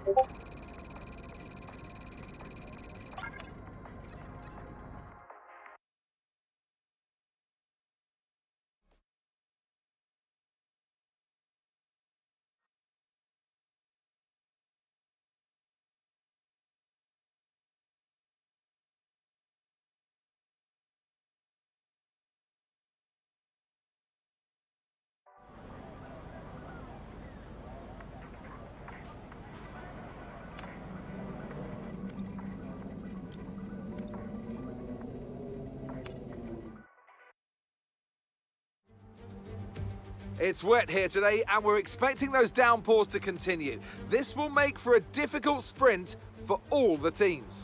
It's wet here today and we're expecting those downpours to continue. This will make for a difficult sprint for all the teams.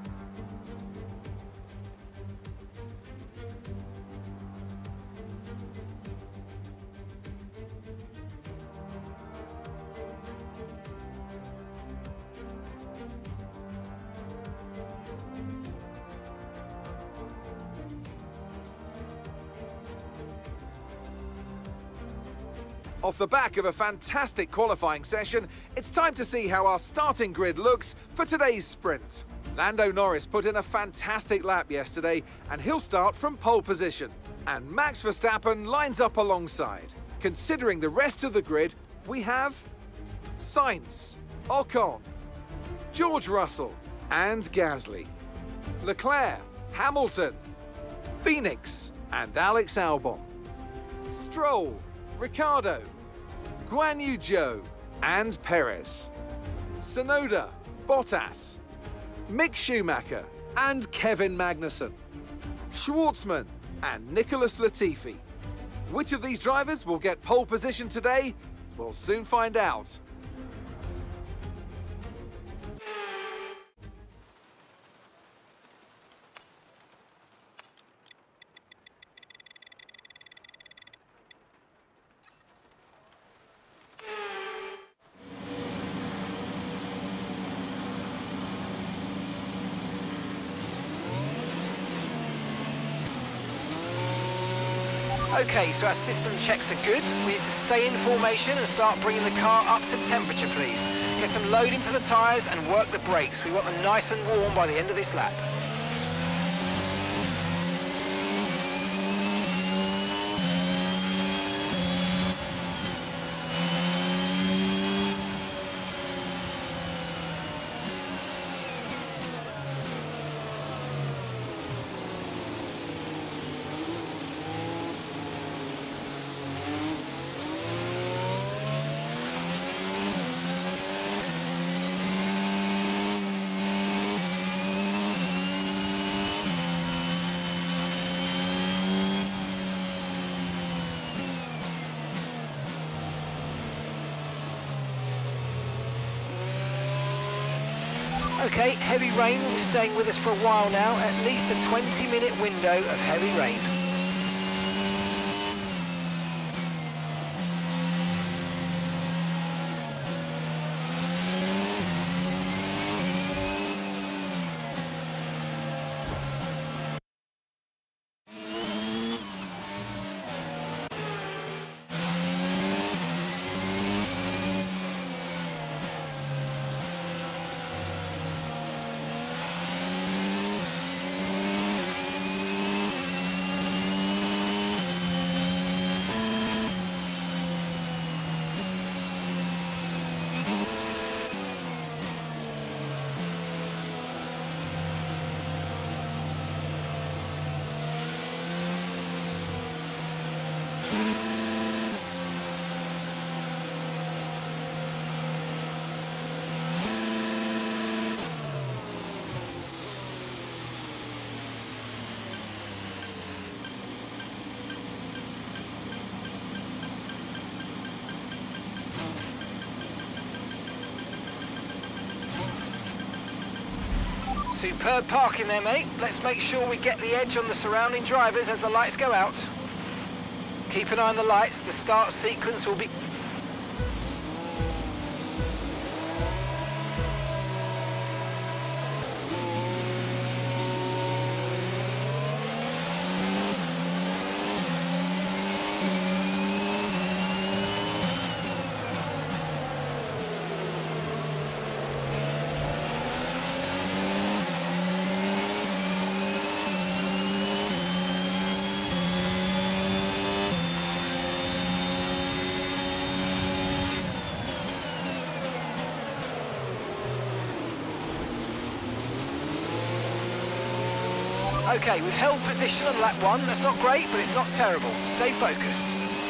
Off the back of a fantastic qualifying session, it's time to see how our starting grid looks for today's sprint. Lando Norris put in a fantastic lap yesterday and he'll start from pole position. And Max Verstappen lines up alongside. Considering the rest of the grid, we have Sainz, Ocon, George Russell and Gasly, Leclerc, Hamilton, Phoenix and Alex Albon, Stroll, Ricciardo, Guan Yu Zhou and Perez, Tsunoda, Bottas, Mick Schumacher and Kevin Magnussen, Schwartzman and Nicholas Latifi. Which of these drivers will get pole position today? We'll soon find out. Okay, so our system checks are good. We need to stay in formation and start bringing the car up to temperature, please. Get some load into the tyres and work the brakes. We want them nice and warm by the end of this lap. Okay, heavy rain will be staying with us for a while now, at least a 20-minute window of heavy rain. Superb parking there, mate. Let's make sure we get the edge on the surrounding drivers as the lights go out. Keep an eye on the lights. The start sequence will be... Okay, we've held position on lap 1. That's not great, but it's not terrible. Stay focused.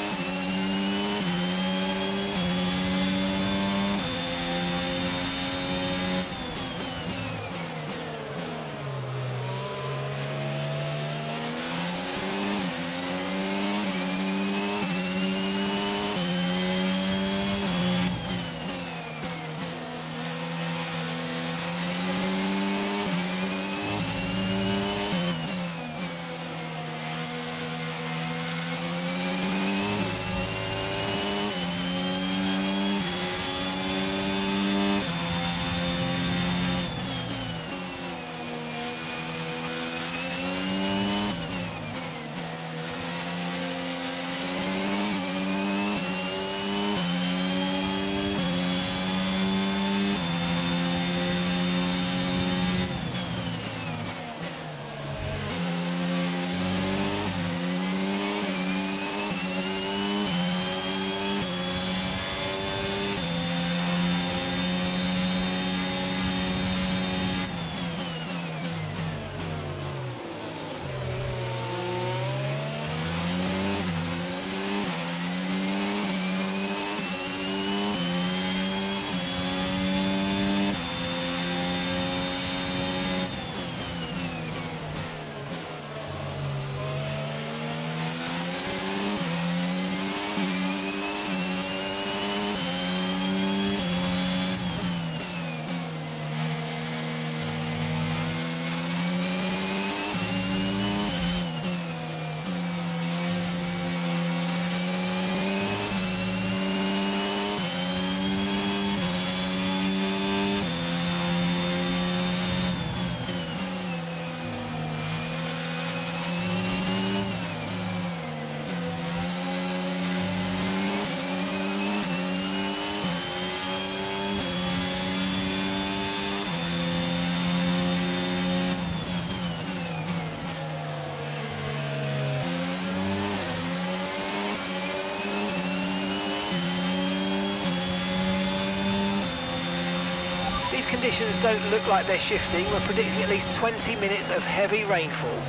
These conditions don't look like they're shifting. We're predicting at least 20 minutes of heavy rainfall.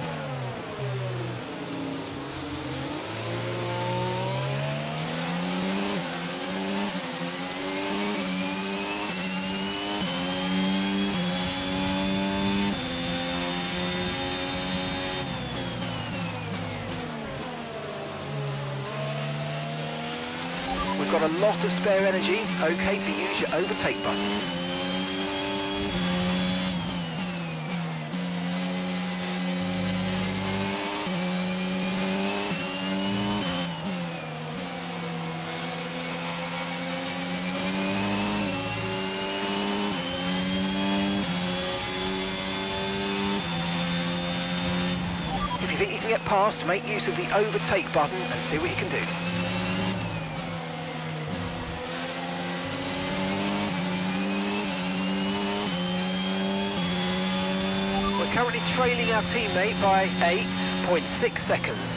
We've got a lot of spare energy. Okay to use your overtake button. If you think you can get past, make use of the overtake button and see what you can do. We're currently trailing our teammate by 8.6 seconds.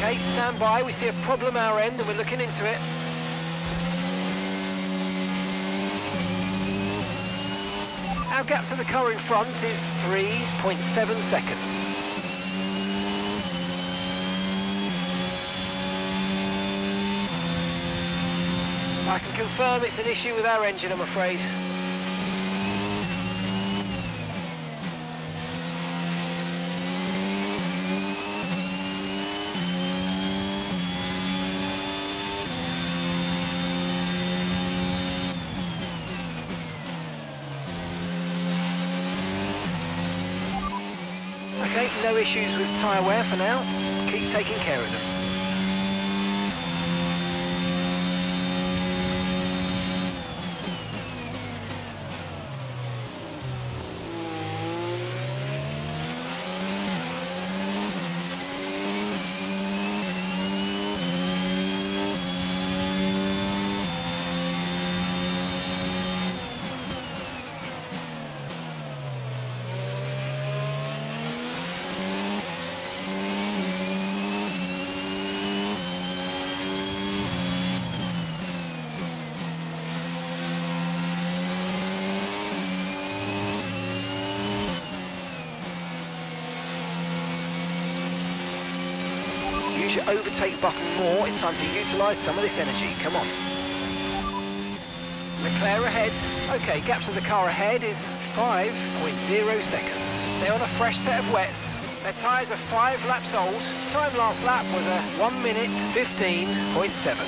Okay, stand by. We see a problem our end and we're looking into it. Our gap to the car in front is 3.7 seconds. I can confirm it's an issue with our engine, I'm afraid. Okay, no issues with tyre wear for now. Keep taking care of them. Use your overtake button more. It's time to utilise some of this energy. Come on. Leclerc ahead. Okay, gap to the car ahead is 5.0 seconds. They're on a fresh set of wets. Their tyres are 5 laps old. Time last lap was a 1 minute 15.7.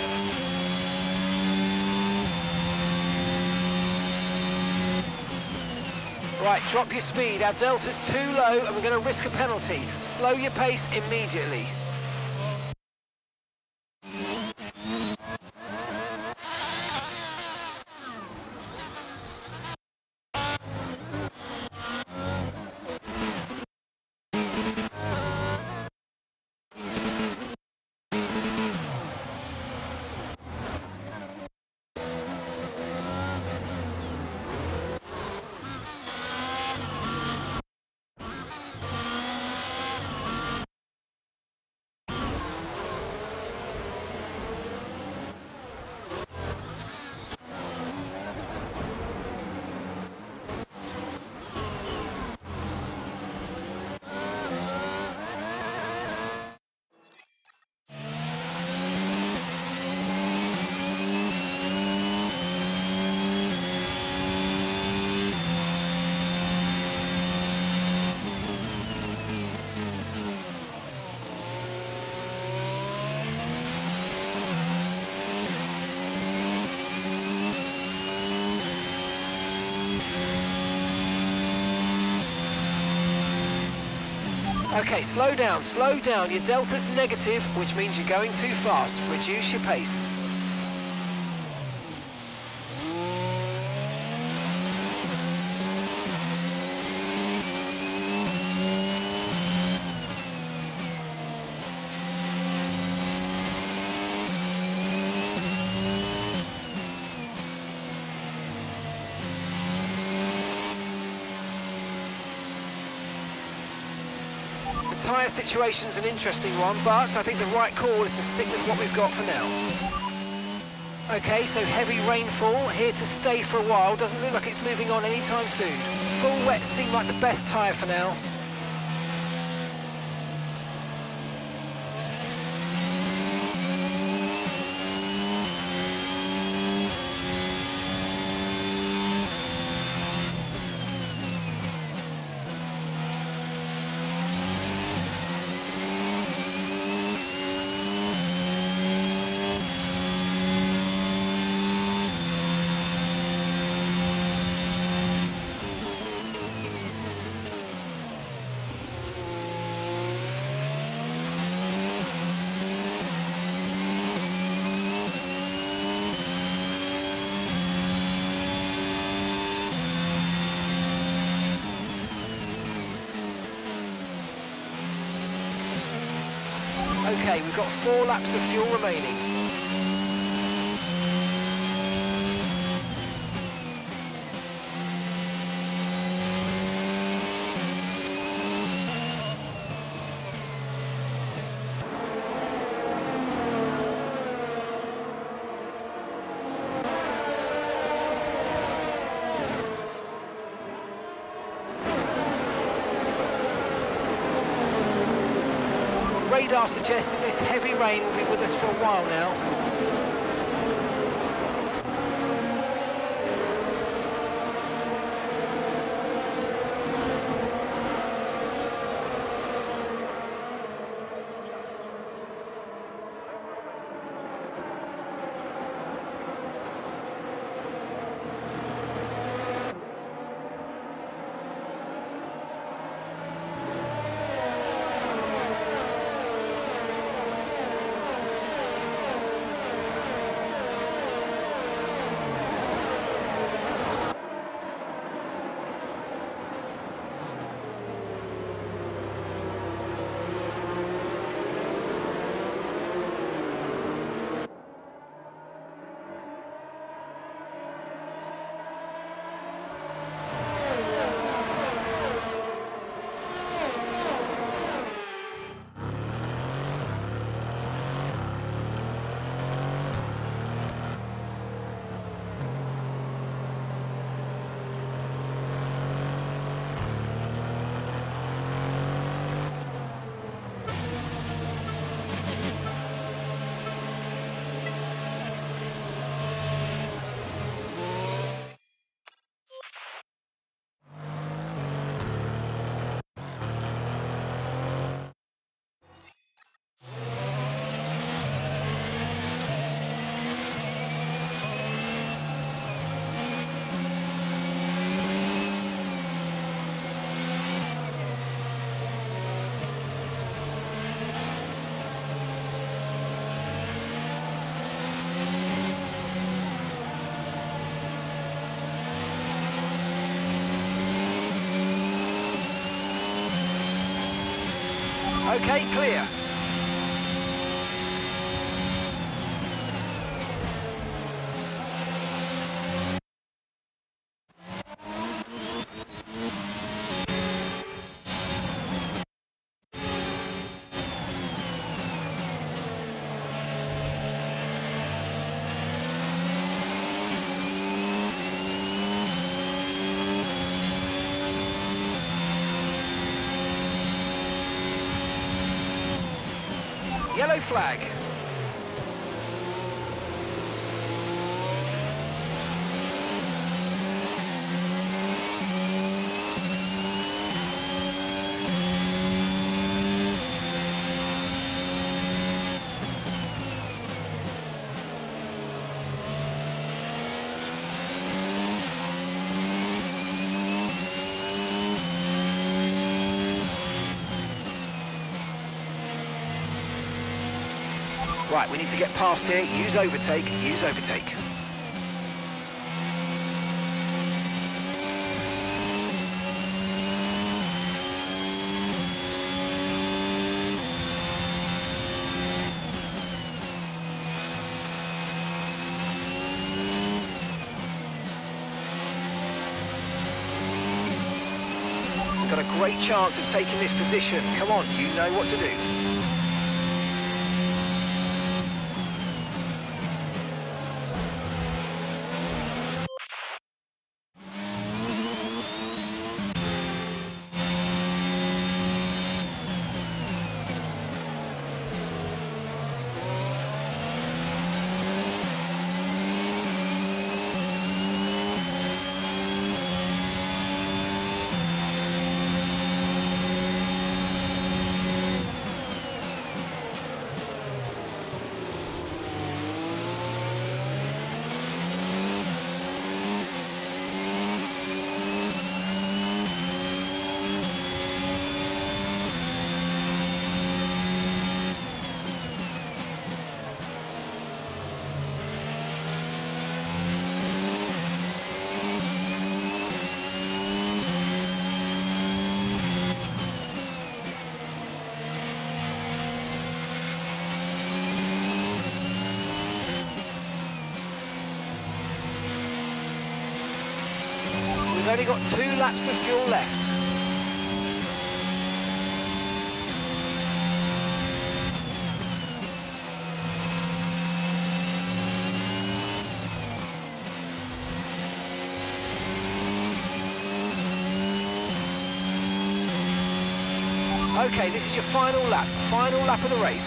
Right, drop your speed. Our delta's too low and we're going to risk a penalty. Slow your pace immediately. Okay, slow down, slow down. Your delta's negative, which means you're going too fast. Reduce your pace. The tyre situation's an interesting one, but I think the right call is to stick with what we've got for now. Okay, so heavy rainfall, here to stay for a while. Doesn't look like it's moving on anytime soon. Full wet seem like the best tyre for now. Okay, we've got 4 laps of fuel remaining. radar suggests that this heavy rain will be with us for a while now. Okay, clear. Yellow flag. Right, we need to get past here. Use overtake, use overtake. We've got a great chance of taking this position. Come on, you know what to do. We've only got 2 laps of fuel left. Okay, this is your final lap of the race.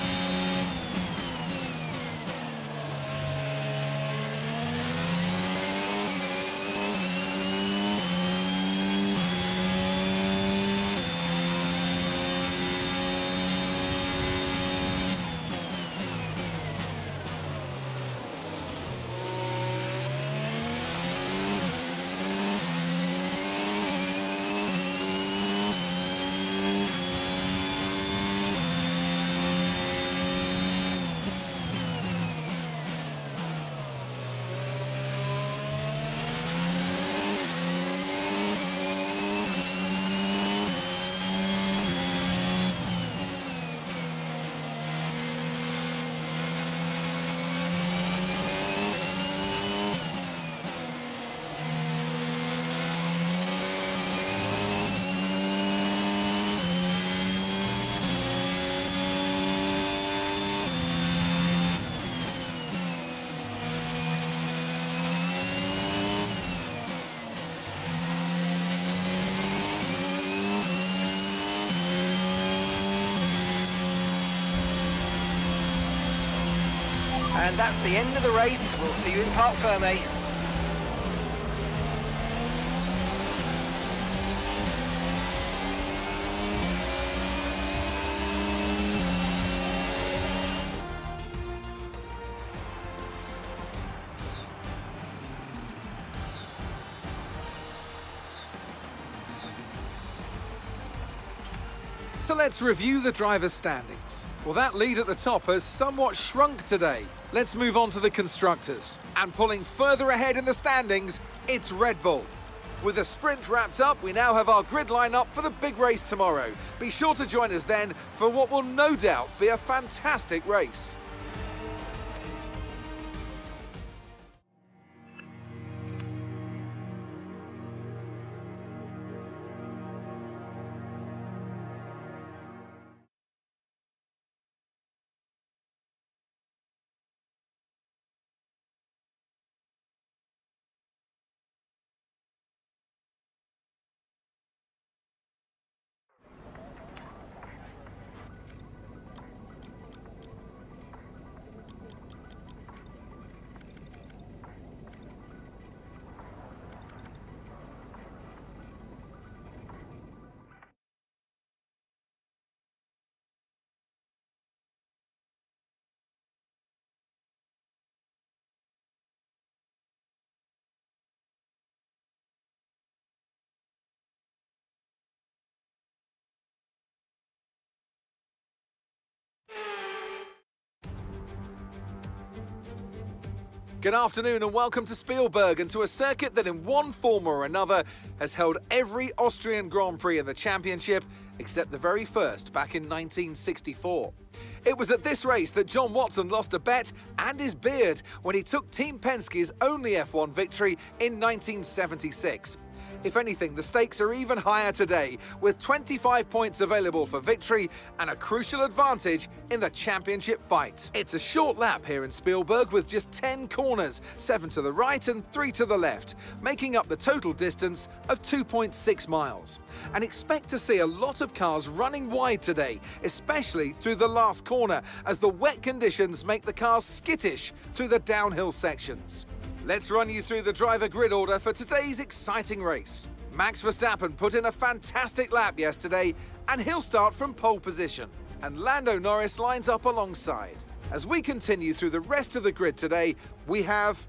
And that's the end of the race. We'll see you in Parc Fermé. So let's review the drivers' standings. Well, that lead at the top has somewhat shrunk today. Let's move on to the constructors. And pulling further ahead in the standings, it's Red Bull. With the sprint wrapped up, we now have our grid lineup for the big race tomorrow. Be sure to join us then for what will no doubt be a fantastic race. Good afternoon and welcome to Spielberg and to a circuit that in one form or another has held every Austrian Grand Prix in the championship except the very first back in 1964. It was at this race that John Watson lost a bet and his beard when he took Team Penske's only F1 victory in 1976. If anything, the stakes are even higher today, with 25 points available for victory and a crucial advantage in the championship fight. It's a short lap here in Spielberg with just 10 corners, 7 to the right and 3 to the left, making up the total distance of 2.6 miles. And expect to see a lot of cars running wide today, especially through the last corner, as the wet conditions make the cars skittish through the downhill sections. Let's run you through the driver grid order for today's exciting race. Max Verstappen put in a fantastic lap yesterday, and he'll start from pole position. And Lando Norris lines up alongside. As we continue through the rest of the grid today, we have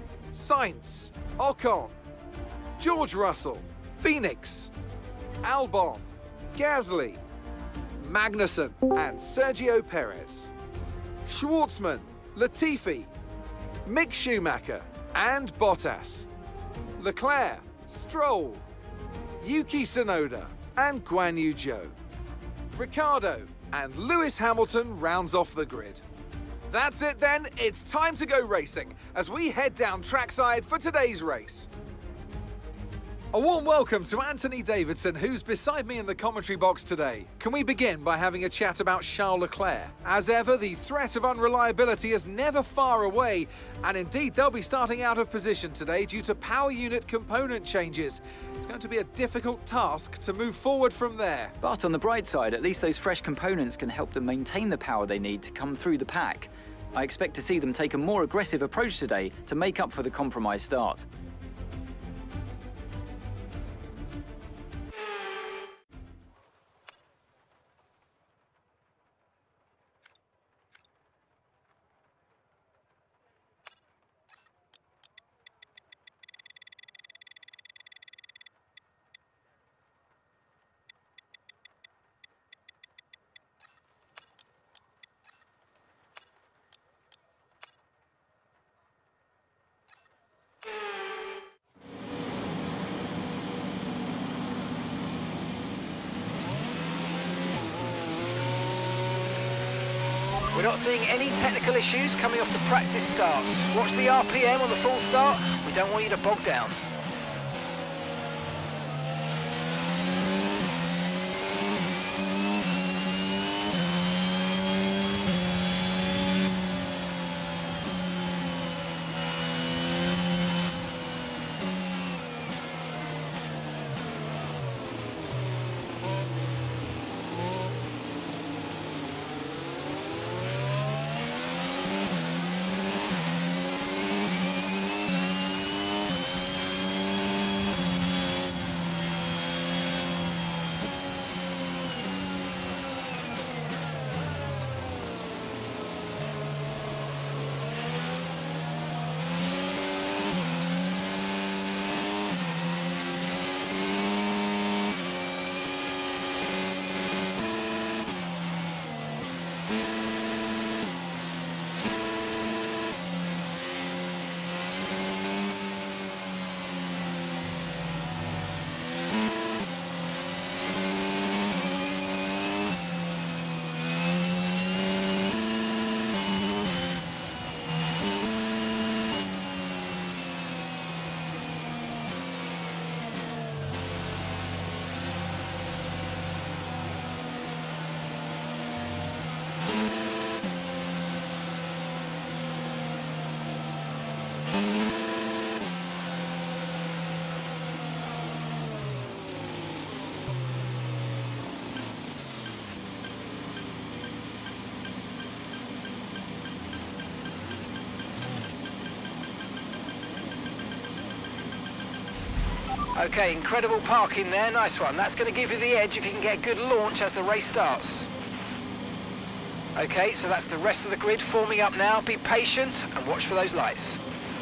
Sainz, Ocon, George Russell, Phoenix, Albon, Gasly, Magnussen and Sergio Perez, Schwartzman, Latifi, Mick Schumacher and Bottas, Leclerc, Stroll, Yuki Tsunoda and Guan Yu Zhou, Ricciardo and Lewis Hamilton rounds off the grid. That's it then, it's time to go racing as we head down trackside for today's race. A warm welcome to Anthony Davidson, who's beside me in the commentary box today. Can we begin by having a chat about Charles Leclerc? As ever, the threat of unreliability is never far away, and indeed they'll be starting out of position today due to power unit component changes. It's going to be a difficult task to move forward from there. But on the bright side, at least those fresh components can help them maintain the power they need to come through the pack. I expect to see them take a more aggressive approach today to make up for the compromised start. We're not seeing any technical issues coming off the practice start. Watch the RPM on the full start. We don't want you to bog down. Okay, incredible parking there, nice one. That's going to give you the edge if you can get a good launch as the race starts. Okay, so that's the rest of the grid forming up now. Be patient and watch for those lights.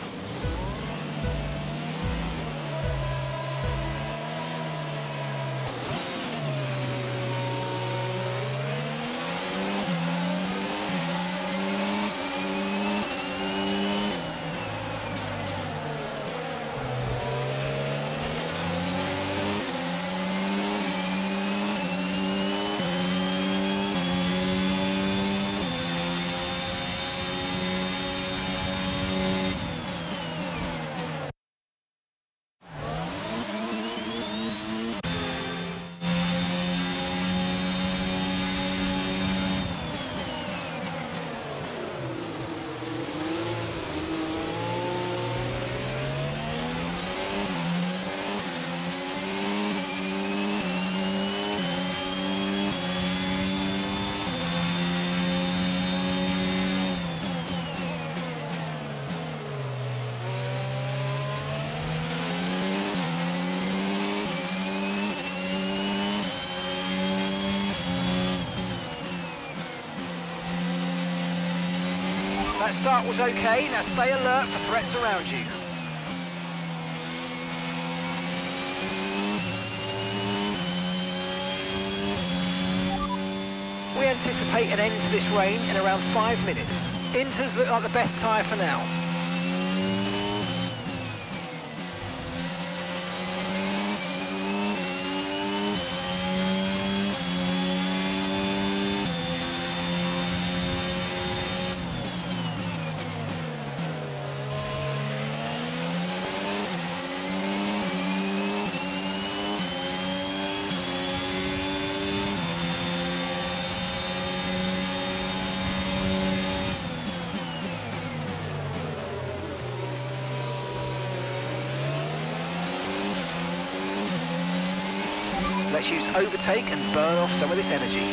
That start was okay, now stay alert for threats around you. We anticipate an end to this rain in around 5 minutes. Inters look like the best tyre for now. let's use overtake and burn off some of this energy.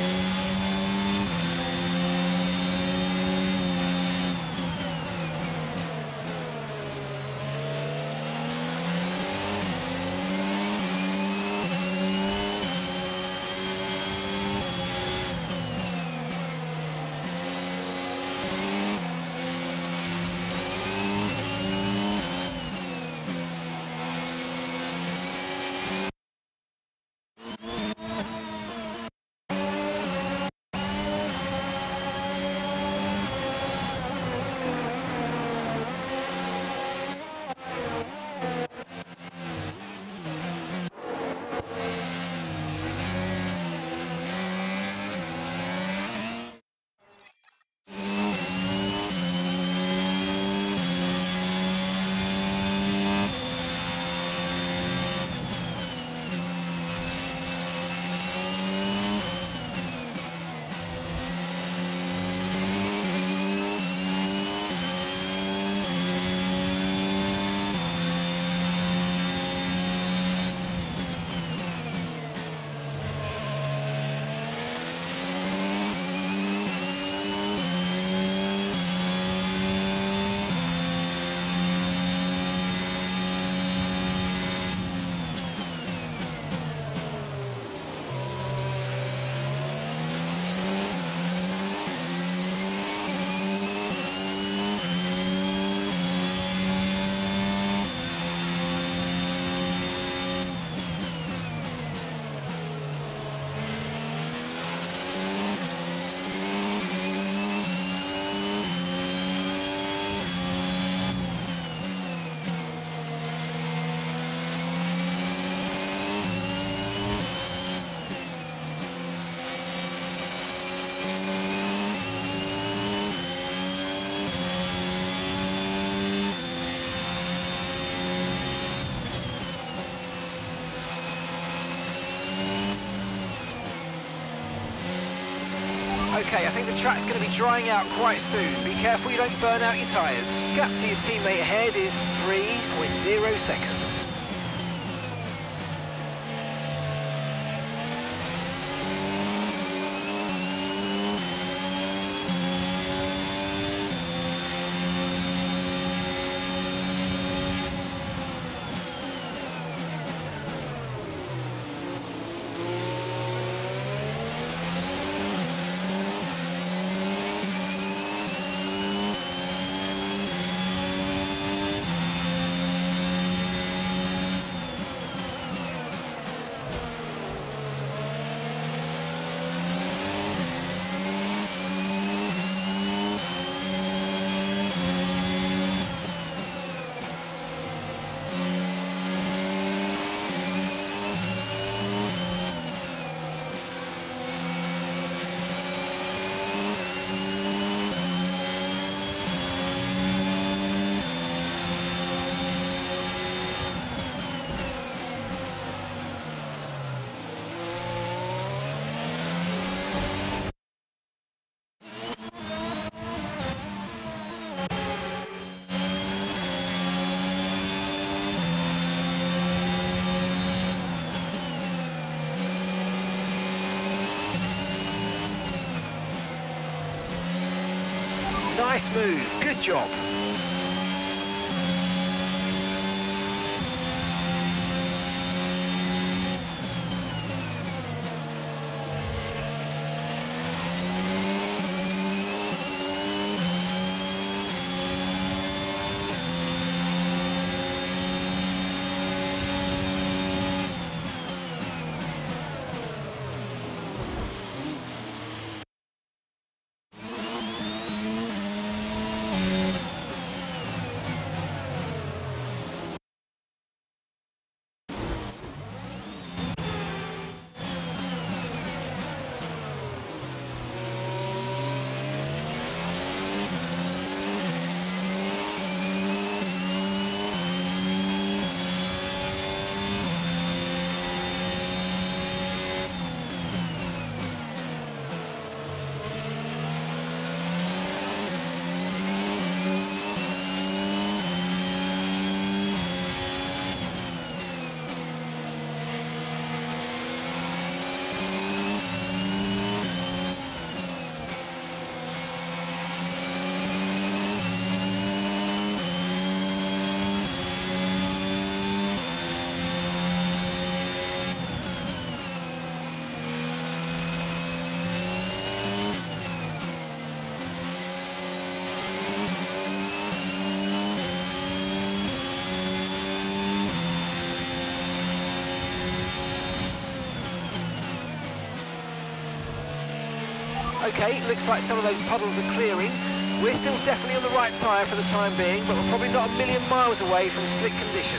Okay, I think the track's going to be drying out quite soon. Be careful you don't burn out your tyres. Gap to your teammate ahead is 3.0 seconds. Nice move, good job. Okay, looks like some of those puddles are clearing. We're still definitely on the right tyre for the time being, but we're probably not a million miles away from slick conditions.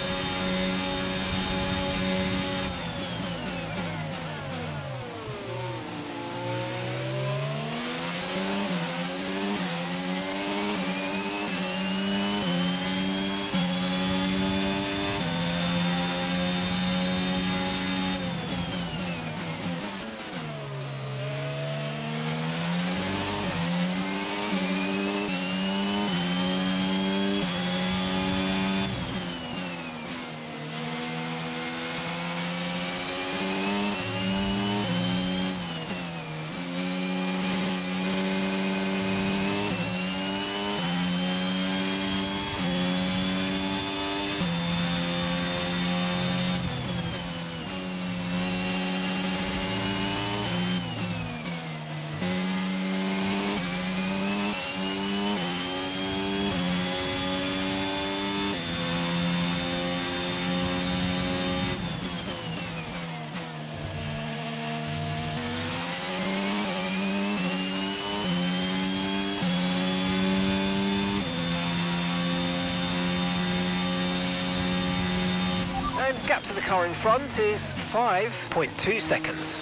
And gap to the car in front is 5.2 seconds.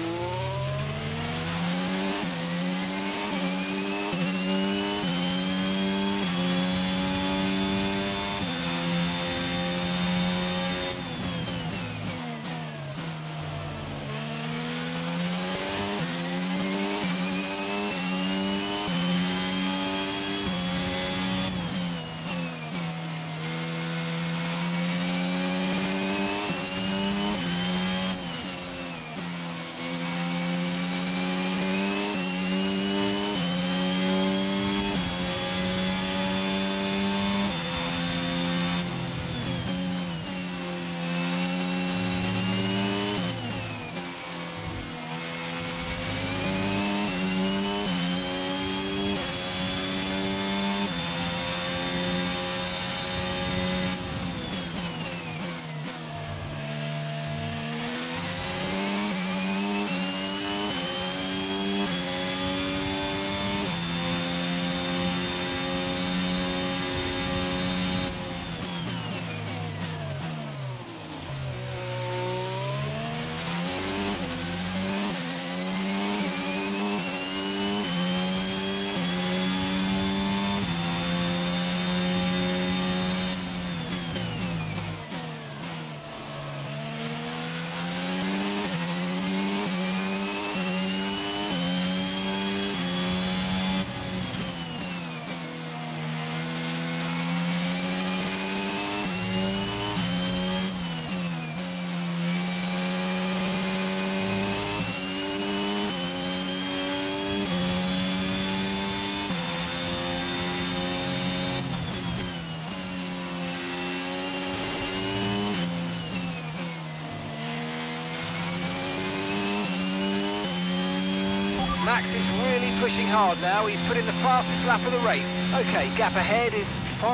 Max is really pushing hard now. He's put in the fastest lap of the race. Okay, gap ahead is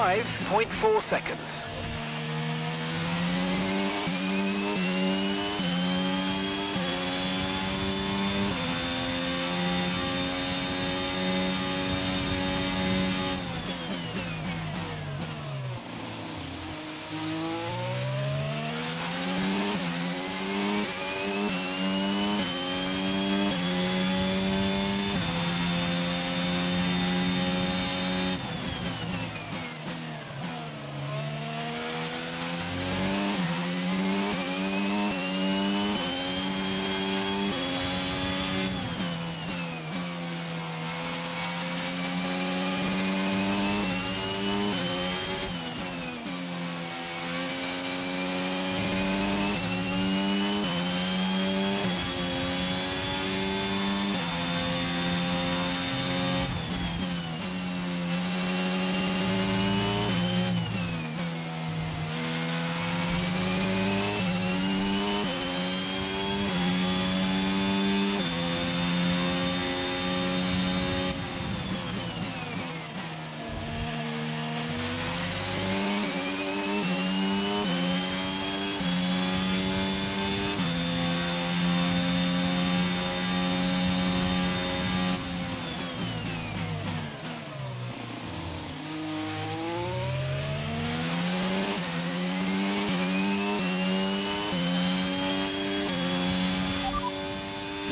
5.4 seconds.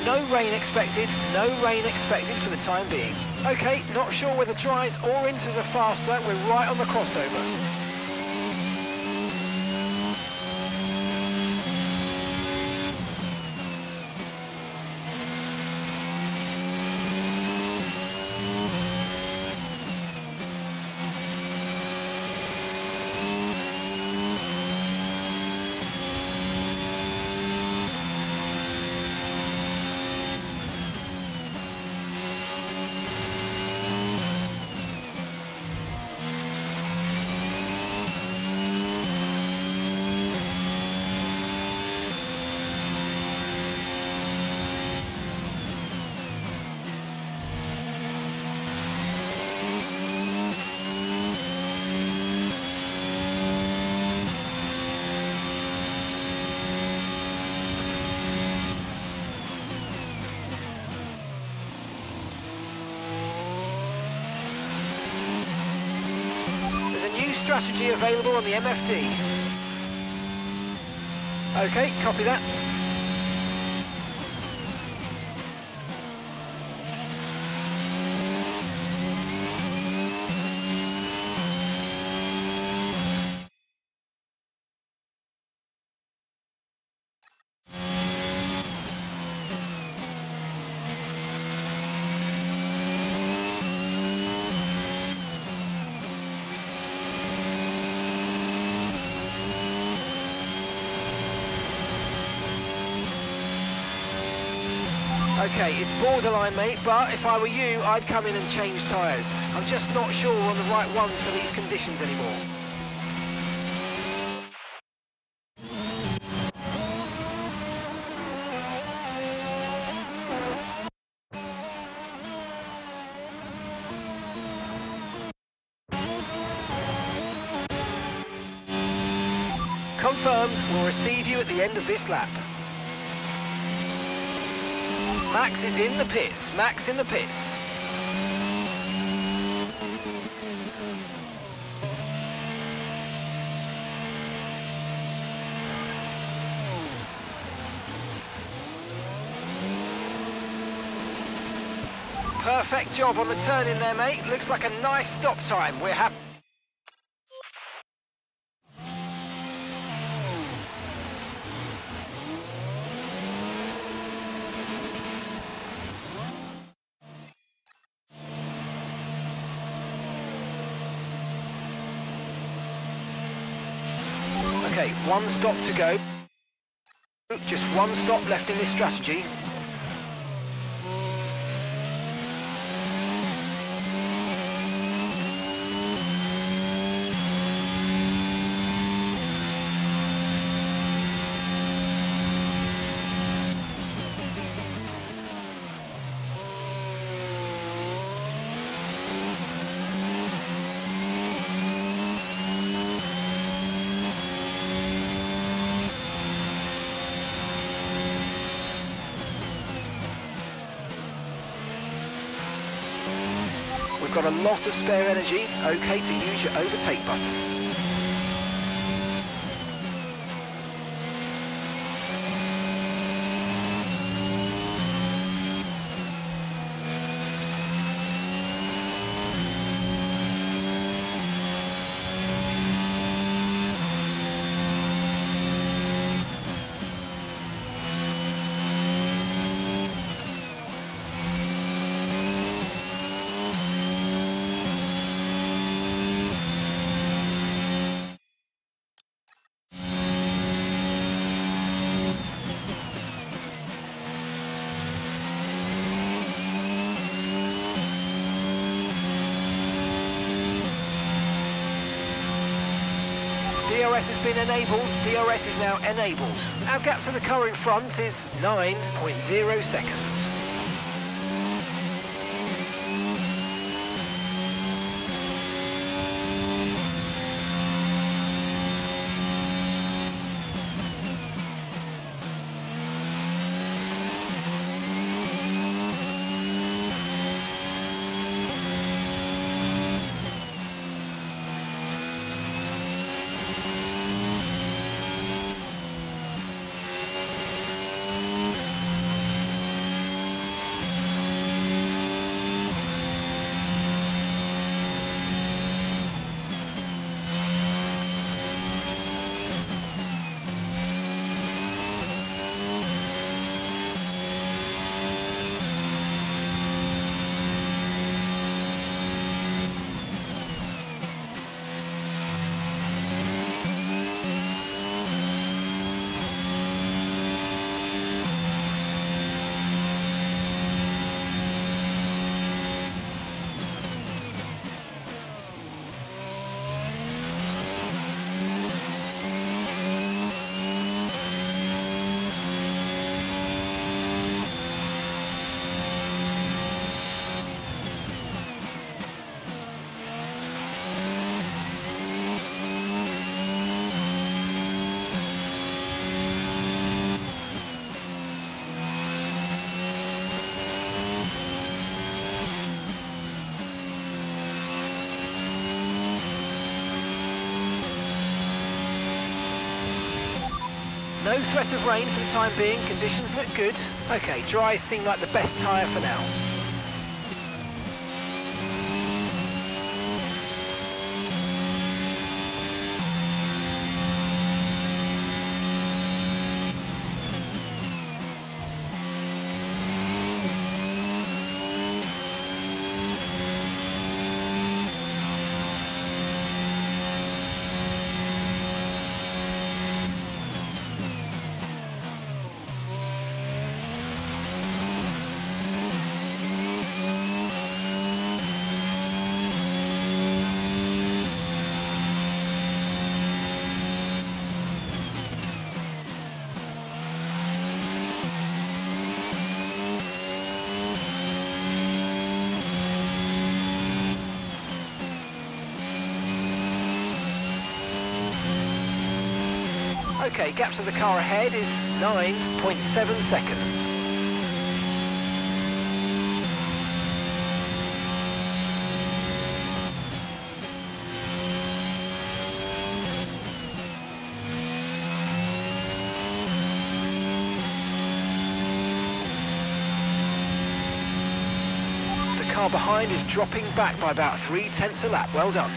No rain expected for the time being. Okay, not sure whether dries or inters are faster, we're right on the crossover. Strategy available on the MFD. Okay, copy that. Okay, it's borderline, mate, but if I were you, I'd come in and change tyres. I'm just not sure we're on the right ones for these conditions anymore. Confirmed, we'll receive you at the end of this lap. Max is in the pits. Max in the pits. Perfect job on the turn in there, mate. Looks like a nice stop time. We're happy. Okay, one stop to go. Just one stop left in this strategy. We've got a lot of spare energy, okay to use your overtake button. DRS has been enabled. DRS is now enabled. Our gap to the car in front is 9.0 seconds. No threat of rain for the time being, conditions look good. Okay, dries seem like the best tyre for now. Okay, gap to the car ahead is 9.7 seconds. The car behind is dropping back by about 0.3 a lap. Well done.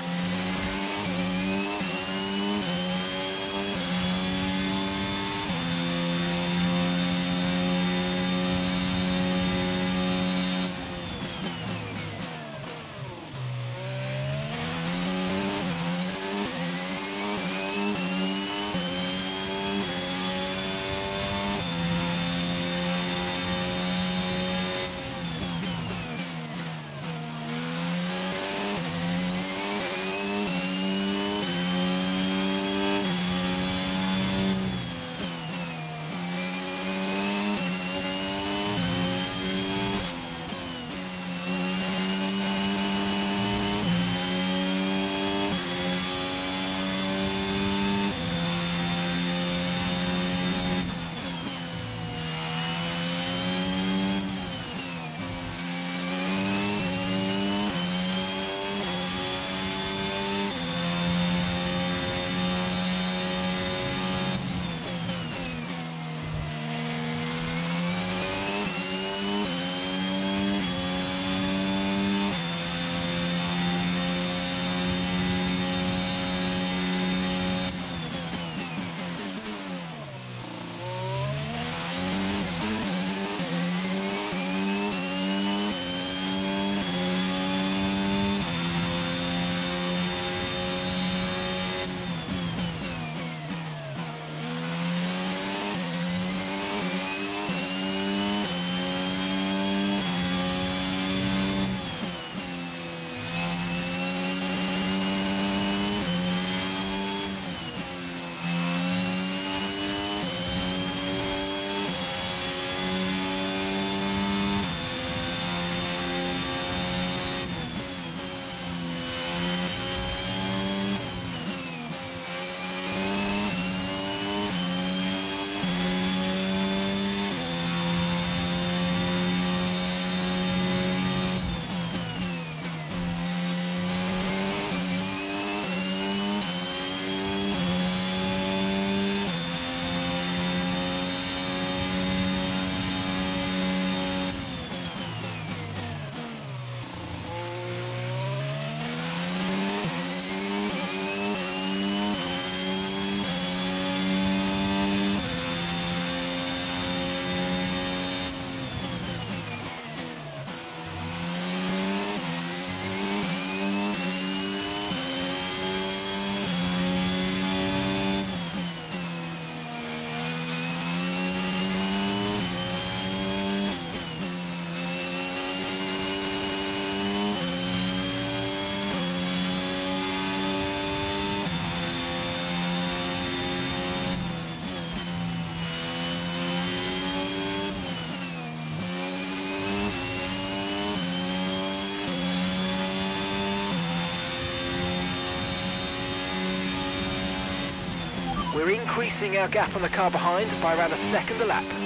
We're increasing our gap on the car behind by around a second a lap.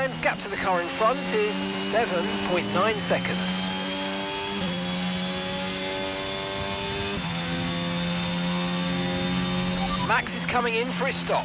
and gap to the car in front is 7.9 seconds. Max is coming in for his stop.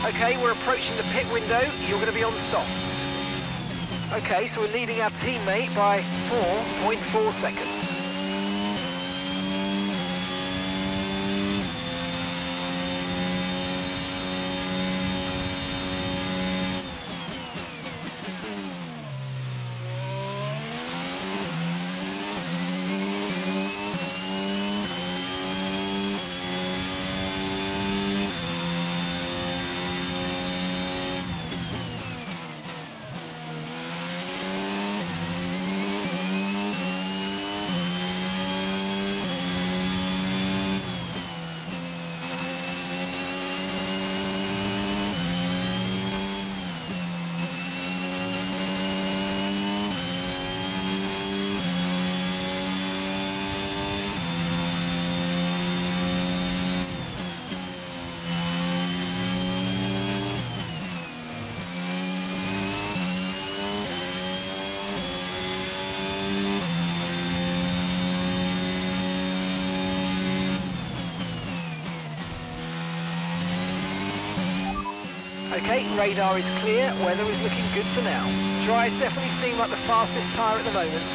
Okay, we're approaching the pit window. You're going to be on softs. Okay, so we're leading our teammate by 4.4 seconds. Okay, radar is clear, weather is looking good for now. Dries definitely seem like the fastest tyre at the moment.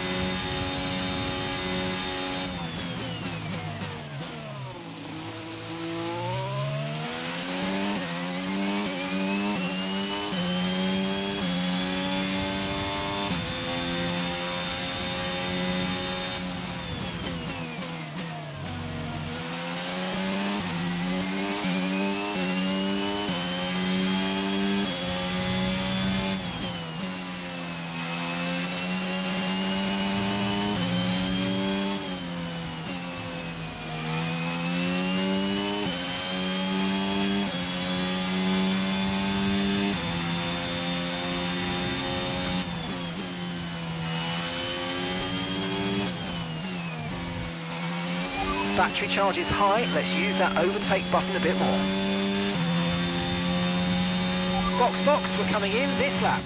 Battery charge is high, let's use that overtake button a bit more. Box, we're coming in this lap.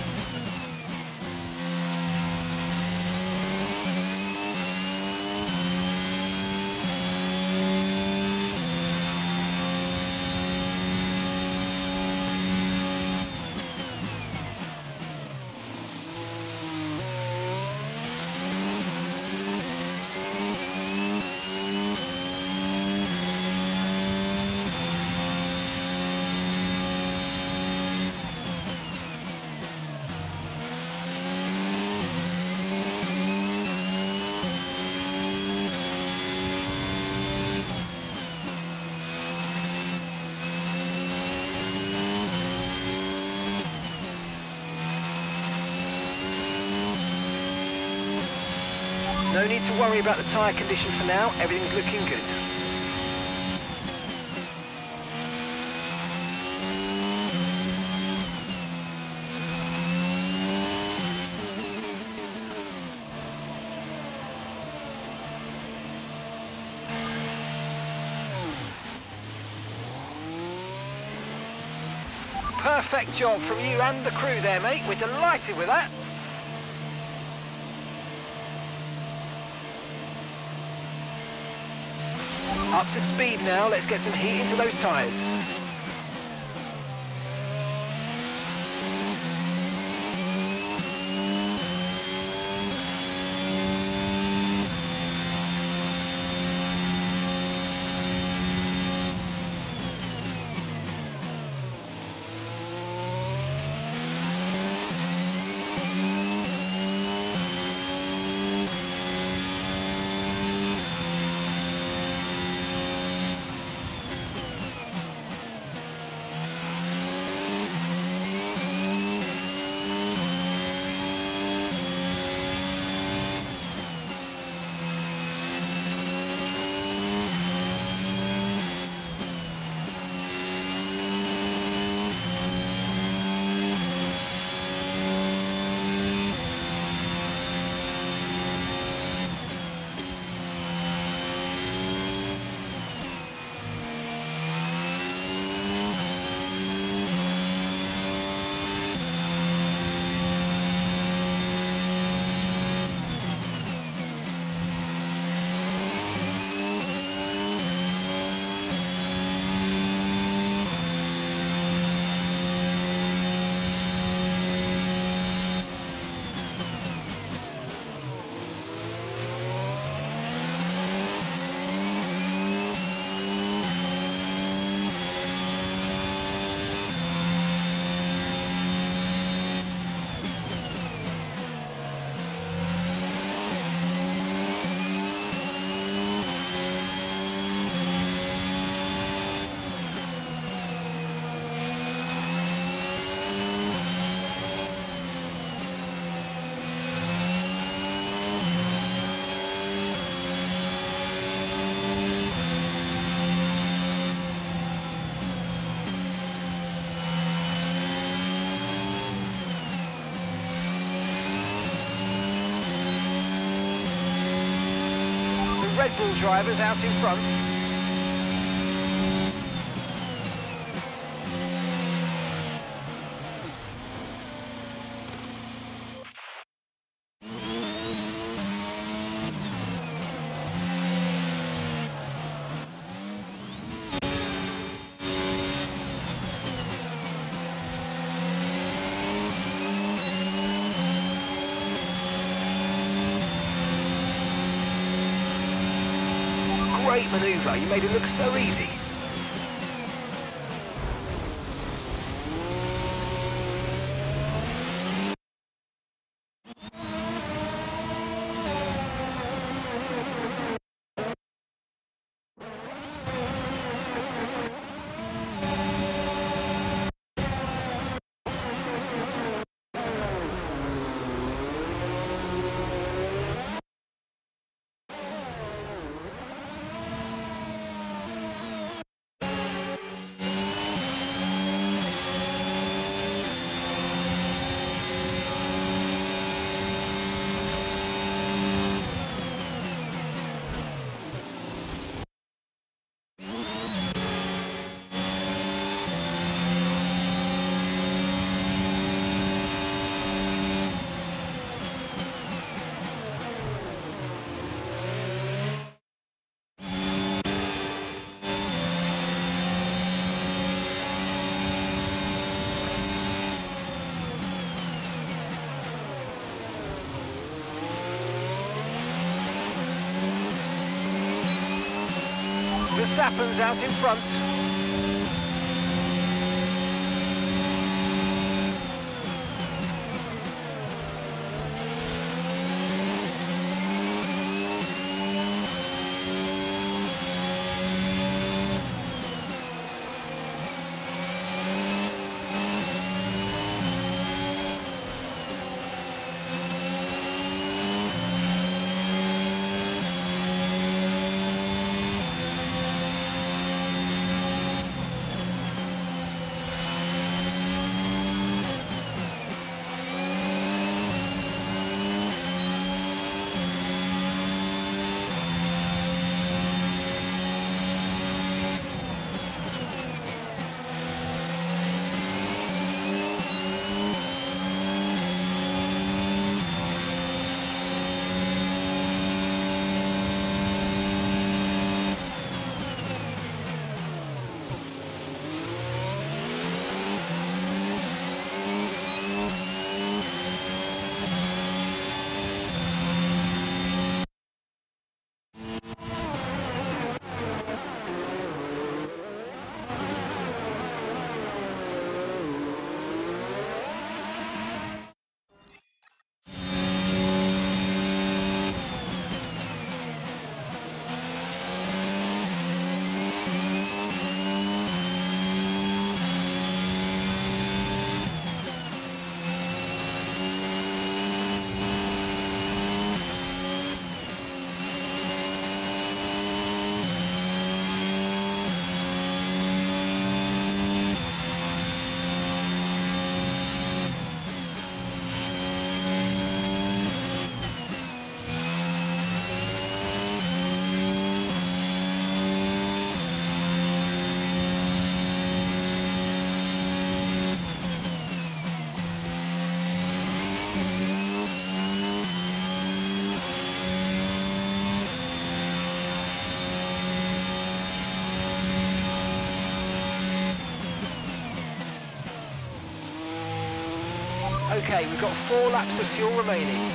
No need to worry about the tyre condition for now, everything's looking good. Perfect job from you and the crew there, mate. We're delighted with that. Up to speed now, let's get some heat into those tyres. Red Bull drivers out in front. Great manoeuvre, you made it look so easy. Verstappen's out in front. Okay, we've got 4 laps of fuel remaining.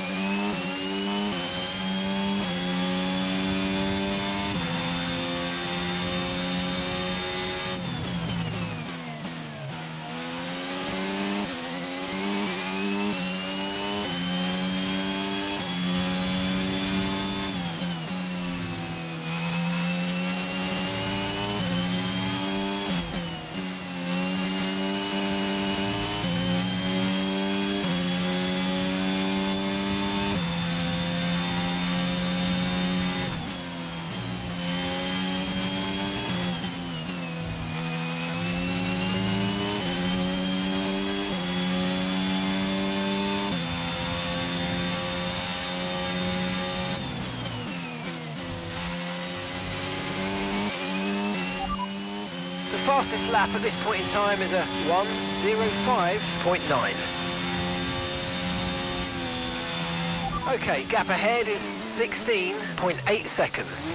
fastest lap at this point in time is a 1:05.9. Okay, gap ahead is 16.8 seconds.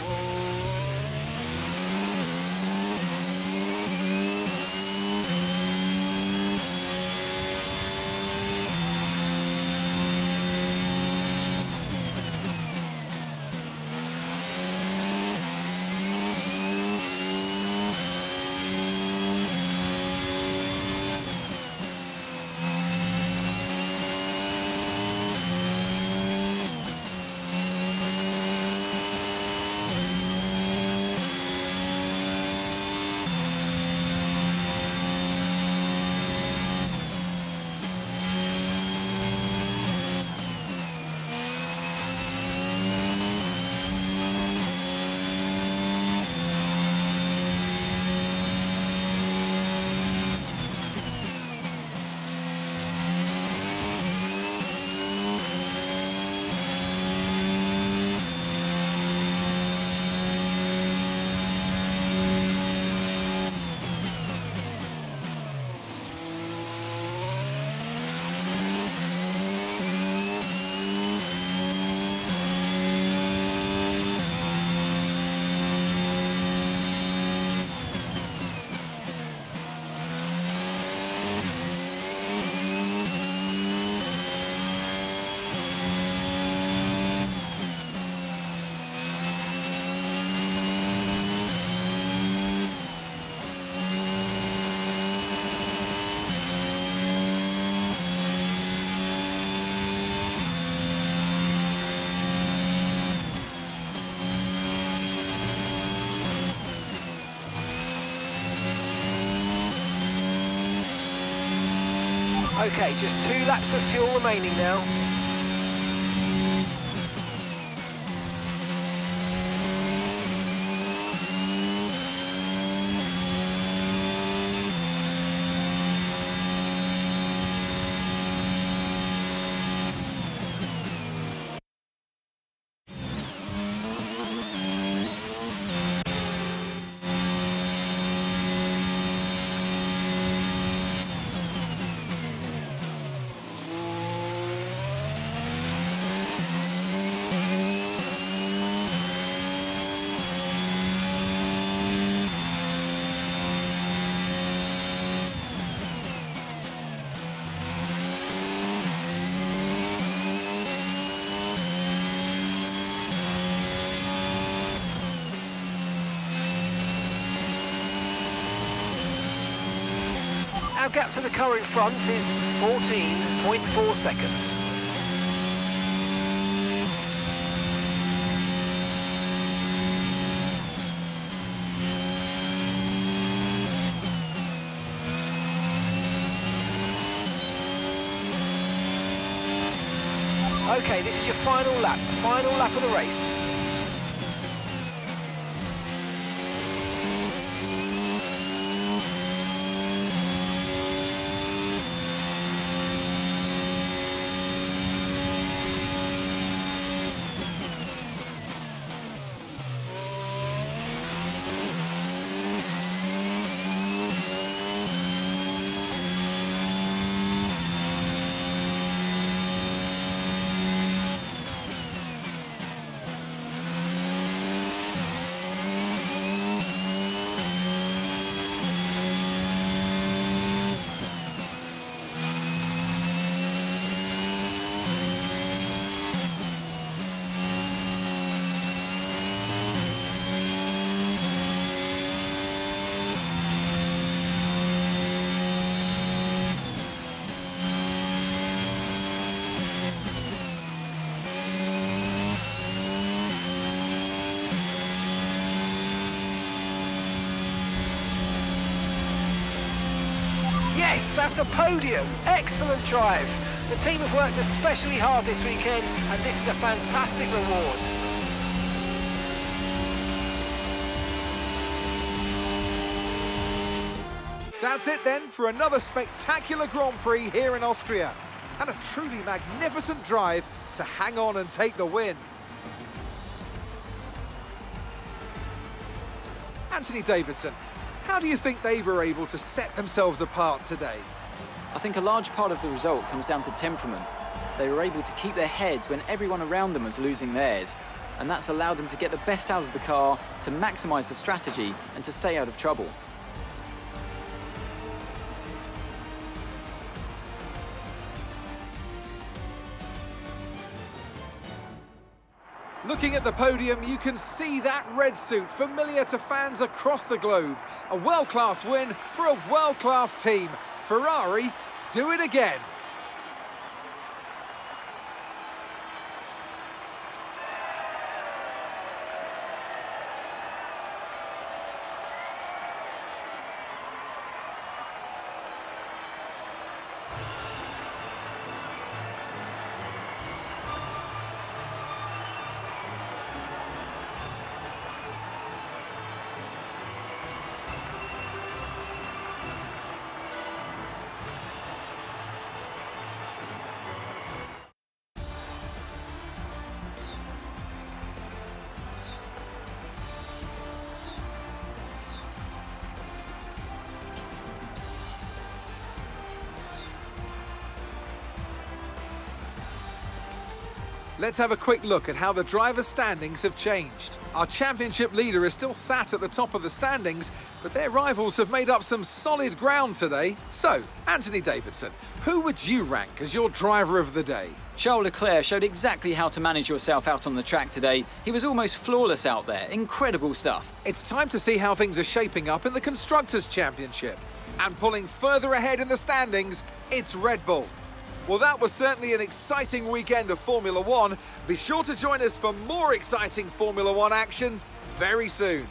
Okay, just 2 laps of fuel remaining now. Our gap to the car in front is 14.4 seconds. Okay, this is your final lap of the race. Yes, that's a podium. Excellent drive. The team have worked especially hard this weekend, and this is a fantastic reward. That's it then for another spectacular Grand Prix here in Austria. And a truly magnificent drive to hang on and take the win. Anthony Davidson, How do you think they were able to set themselves apart today? I think a large part of the result comes down to temperament. They were able to keep their heads when everyone around them was losing theirs, and that's allowed them to get the best out of the car, to maximise the strategy, and to stay out of trouble. Looking at the podium, you can see that red suit familiar to fans across the globe. A world-class win for a world-class team. Ferrari, do it again. Let's have a quick look at how the drivers' standings have changed. Our championship leader is still sat at the top of the standings, but their rivals have made up some solid ground today. So, Anthony Davidson, who would you rank as your driver of the day? Charles Leclerc showed exactly how to manage yourself out on the track today. He was almost flawless out there. Incredible stuff. It's time to see how things are shaping up in the Constructors' Championship. And pulling further ahead in the standings, it's Red Bull. Well, that was certainly an exciting weekend of Formula One. Be sure to join us for more exciting Formula One action very soon.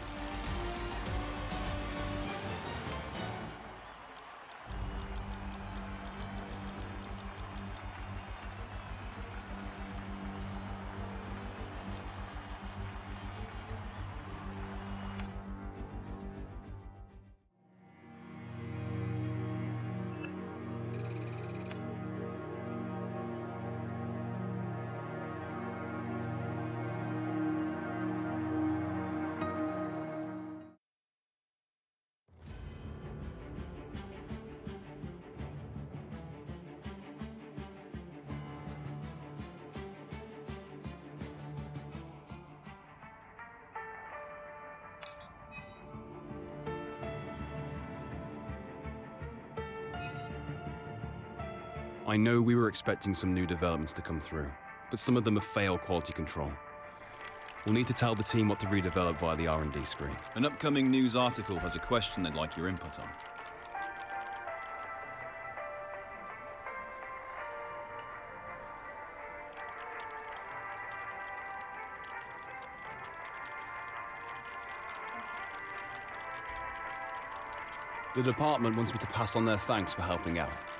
I know we were expecting some new developments to come through, but some of them have failed quality control. We'll need to tell the team what to redevelop via the R&D screen. An upcoming news article has a question they'd like your input on. The department wants me to pass on their thanks for helping out.